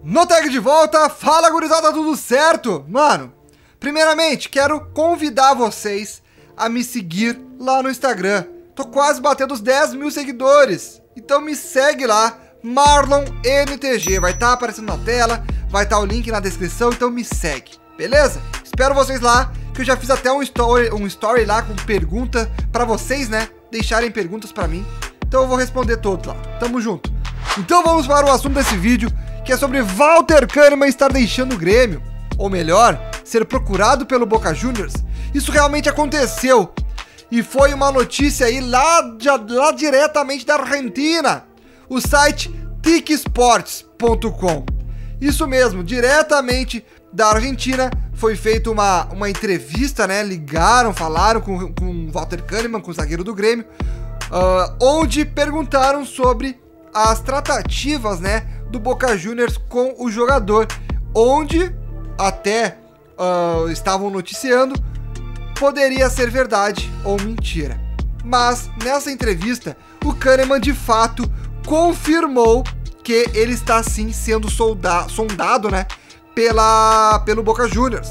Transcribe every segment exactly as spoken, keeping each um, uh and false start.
No tag de volta, fala gurizada, tudo certo? Mano, primeiramente quero convidar vocês a me seguir lá no Instagram. Tô quase batendo os dez mil seguidores, então me segue lá, Marlon N T G, vai estar aparecendo na tela, vai estar o link na descrição, então me segue, beleza? Espero vocês lá, que eu já fiz até um story, um story lá com pergunta pra vocês, né? Deixarem perguntas pra mim, então eu vou responder todos lá, tamo junto. Então vamos para o assunto desse vídeo, que é sobre Walter Kahneman estar deixando o Grêmio, ou melhor, ser procurado pelo Boca Juniors. Isso realmente aconteceu, e foi uma notícia aí lá, de, lá diretamente da Argentina, o site tic sports ponto com. Isso mesmo, diretamente da Argentina, foi feita uma, uma entrevista, né, ligaram, falaram com, com o Walter Kahneman, com o zagueiro do Grêmio, uh, onde perguntaram sobre as tratativas, né, do Boca Juniors com o jogador, onde até uh, estavam noticiando poderia ser verdade ou mentira. Mas nessa entrevista, o Kahneman de fato confirmou que ele está sim sendo solda sondado, né, pela, pelo Boca Juniors.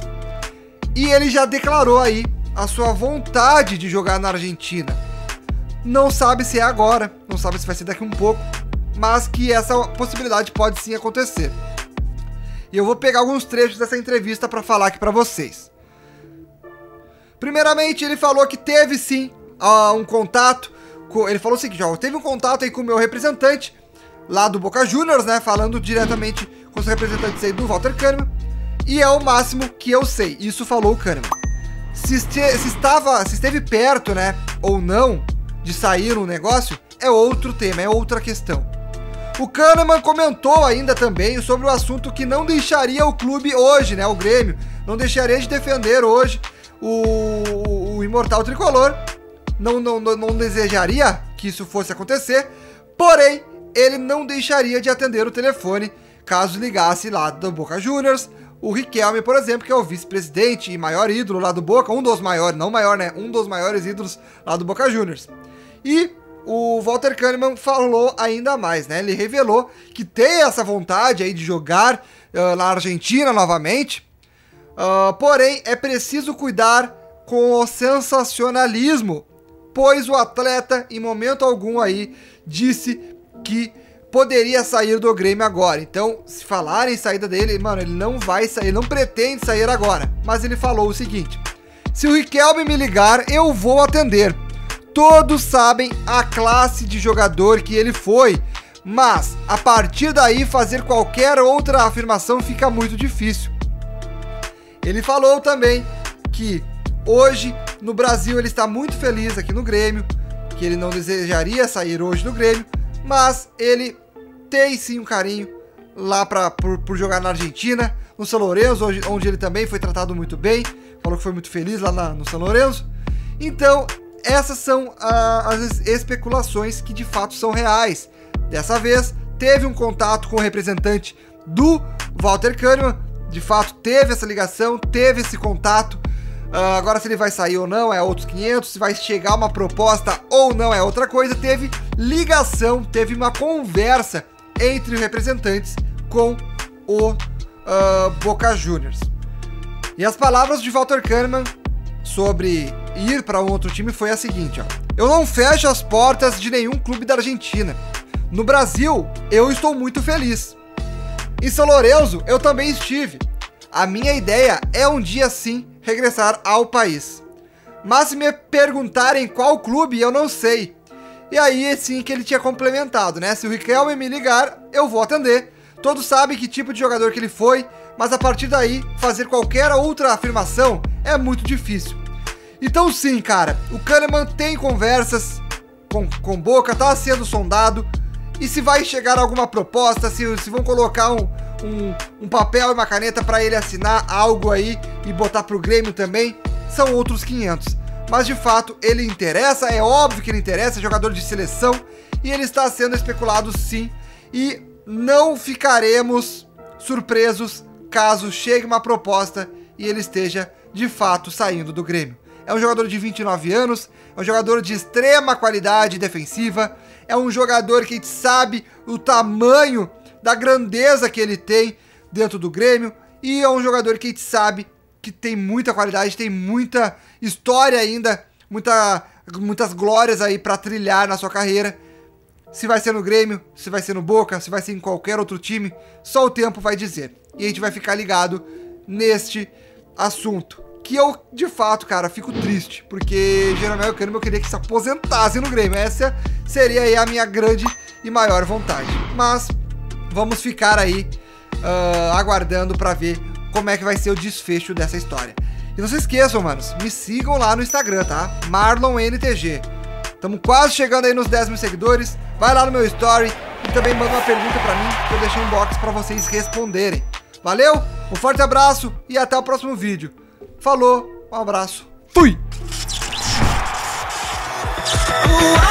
E ele já declarou aí a sua vontade de jogar na Argentina. Não sabe se é agora, não sabe se vai ser daqui um pouco, mas que essa possibilidade pode sim acontecer. E eu vou pegar alguns trechos dessa entrevista para falar aqui para vocês. Primeiramente, ele falou que teve sim uh, um contato, com, ele falou o seguinte, ó, teve um contato aí com o meu representante lá do Boca Juniors, né, falando diretamente com os representantes aí do Walter Kahneman, e é o máximo que eu sei, isso falou o Kahneman. Se, este, se, estava, se esteve perto, né, ou não, de sair um negócio, é outro tema, é outra questão. O Kahneman comentou ainda também sobre o assunto que não deixaria o clube hoje, né, o Grêmio, não deixaria de defender hoje o, o, o imortal tricolor, não, não, não, não desejaria que isso fosse acontecer, porém, ele não deixaria de atender o telefone caso ligasse lá do Boca Juniors, o Riquelme, por exemplo, que é o vice-presidente e maior ídolo lá do Boca, um dos maiores, não maior, né, um dos maiores ídolos lá do Boca Juniors. E o Walter Kahneman falou ainda mais, né? Ele revelou que tem essa vontade aí de jogar uh, na Argentina novamente, uh, porém é preciso cuidar com o sensacionalismo, pois o atleta em momento algum aí disse que poderia sair do Grêmio agora. Então, se falarem em saída dele, mano, ele não vai sair, não pretende sair agora. Mas ele falou o seguinte: se o Riquelme me ligar, eu vou atender. Todos sabem a classe de jogador que ele foi, mas a partir daí fazer qualquer outra afirmação fica muito difícil. Ele falou também que hoje no Brasil ele está muito feliz aqui no Grêmio, que ele não desejaria sair hoje do Grêmio, mas ele tem sim um carinho lá pra, por, por jogar na Argentina, no São Lourenço, onde, onde ele também foi tratado muito bem, falou que foi muito feliz lá na, no São Lourenço. Então, essas são ah, as especulações que de fato são reais. Dessa vez, teve um contato com o representante do Walter Kahneman, de fato teve essa ligação, teve esse contato. Uh, agora se ele vai sair ou não é outros quinhentos, se vai chegar uma proposta ou não é outra coisa. Teve ligação, teve uma conversa entre os representantes com o uh, Boca Juniors. E as palavras de Walter Kahneman sobre ir para um outro time foi a seguinte, ó: eu não fecho as portas de nenhum clube da Argentina. No Brasil, eu estou muito feliz. Em São Lourenço, eu também estive. A minha ideia é um dia sim regressar ao país. Mas se me perguntarem qual clube, eu não sei. E aí sim que ele tinha complementado, né? Se o Riquelme me ligar, eu vou atender. Todos sabem que tipo de jogador que ele foi, mas a partir daí, fazer qualquer outra afirmação é muito difícil. Então sim, cara, o Kahneman tem conversas com, com Boca, tá sendo sondado. E se vai chegar alguma proposta, se, se vão colocar um, um, um papel e uma caneta para ele assinar algo aí e botar pro Grêmio também, são outros quinhentos. Mas de fato ele interessa, é óbvio que ele interessa, é jogador de seleção e ele está sendo especulado sim. E não ficaremos surpresos caso chegue uma proposta e ele esteja de fato saindo do Grêmio. É um jogador de vinte e nove anos, é um jogador de extrema qualidade defensiva, é um jogador que sabe o tamanho da grandeza que ele tem, dentro do Grêmio e é um jogador que a gente sabe que tem muita qualidade, tem muita história ainda, muita, muitas glórias aí pra trilhar na sua carreira. Se vai ser no Grêmio, se vai ser no Boca, se vai ser em qualquer outro time, só o tempo vai dizer. E a gente vai ficar ligado neste assunto. Que eu, de fato, cara, fico triste, porque Jeromel Kahneman eu queria que se aposentasse no Grêmio. Essa seria aí a minha grande e maior vontade. Mas vamos ficar aí uh, aguardando pra ver como é que vai ser o desfecho dessa história. E não se esqueçam, manos, me sigam lá no Instagram, tá? Marlon N T G. Estamos quase chegando aí nos dez mil seguidores. Vai lá no meu story e também manda uma pergunta pra mim que eu deixei um box pra vocês responderem. Valeu, um forte abraço e até o próximo vídeo. Falou, um abraço, fui!